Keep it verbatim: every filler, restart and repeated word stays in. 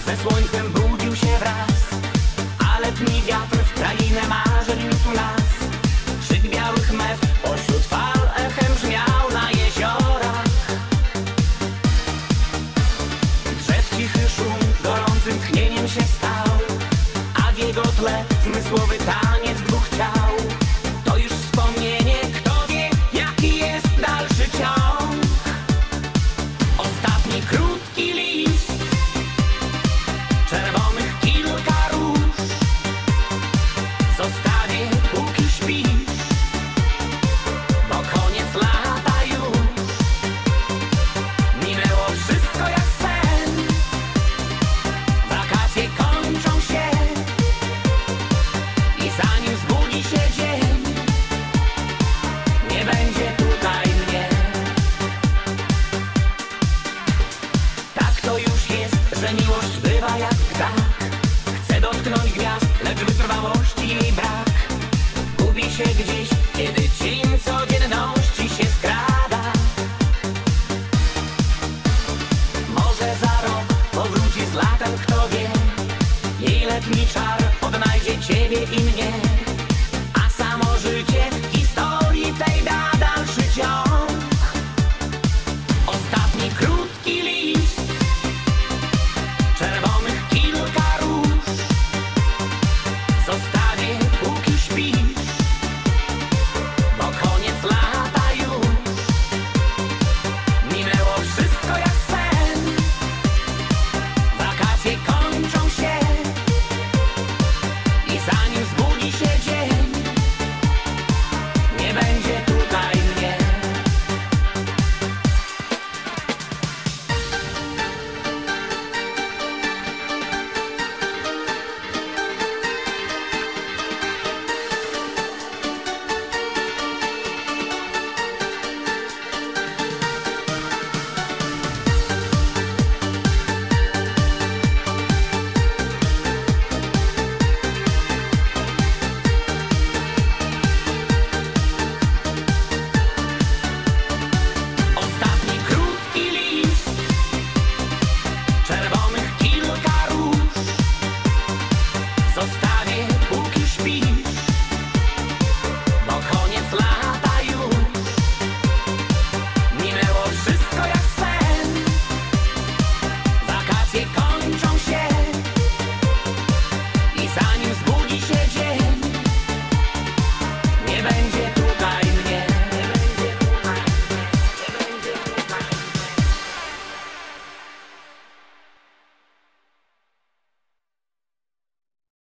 ze słońcem budził się wraz, a letni wiatr w krainę marzeń niósł nas. Krzyk białych mew pośród fal echem brzmiał na jeziorach. Drzew cichy szum gorącym tchnieniem się stał, a w jego tle zmysłowy taniec dwóch ciał. To już wspomnienie, kto wie, jaki jest dalszy ciąg. Ostatni krótki list, czerwonych kilka róż, zostawię póki śpisz, bo koniec lata już. Minęło wszystko jak sen, wakacje kończą się i zanim zbudzi się dzień, nie będzie tutaj mnie. Tak to już jest, że miłość bywa jak ptak. Chce dotknąć gwiazd, lecz wytrwałości jej brak. Gubi się gdzieś, kiedy cień codzienności się skrada. Może za rok powróci z latem, kto wie. Jej letni czar odnajdzie ciebie i mnie.